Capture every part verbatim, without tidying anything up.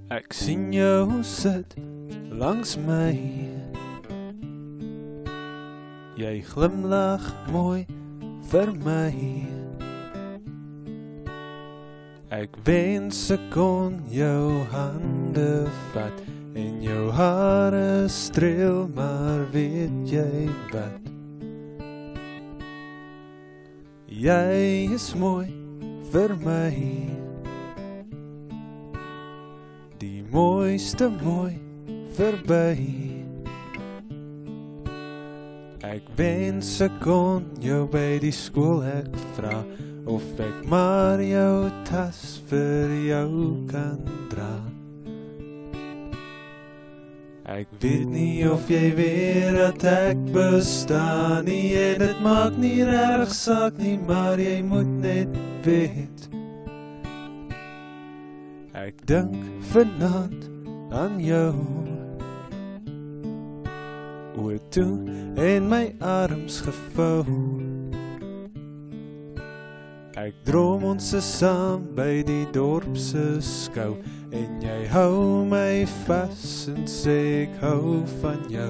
Ek sien jou sit langs my. Jy glimlag mooi vir my. Ek wens ek kon jou hande vat en jou hare streel, maar weet jy wat? Jy is mooi vir my. Die mooiste mooi verby. Ek wens ek kon jou by die skool ek vra, of ek maar jou tas vir jou kan dra. Ek weet nie of jy weet dat ek bestaan nie, en dit maak nie reg saak nie, maar jy moet net weet. Ek dink vanaand aan jou, oor toe en my arms gevou. Ek droom ons is saam by die dorpse skou, en jy hou my vas en sê ek hou van jou.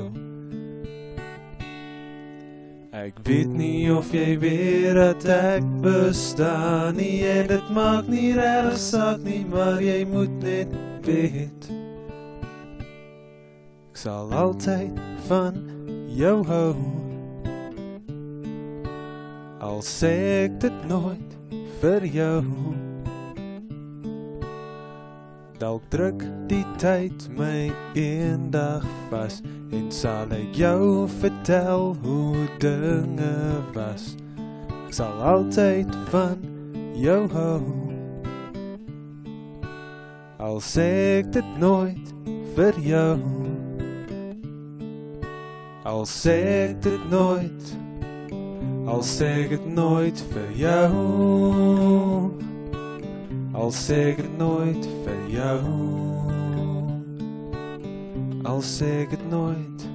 Ek weet nie of jy weet dat ek bestaan nie, en dit maak nie reg saak nie, maar jy moet net weet. Ek sal altyd van jou hou, al sê ek dit nooit vir jou. Dalk druk die tyd my eendag vas, en sal ek jou vertel hoe dinge was. Ek sal altyd van jou hou, al sê ek dit nooit vir jou. Al sê ek dit nooit, al sê ek dit nooit vir jou. Al sê ek dit nooit vir jou. Al sê ek dit nooit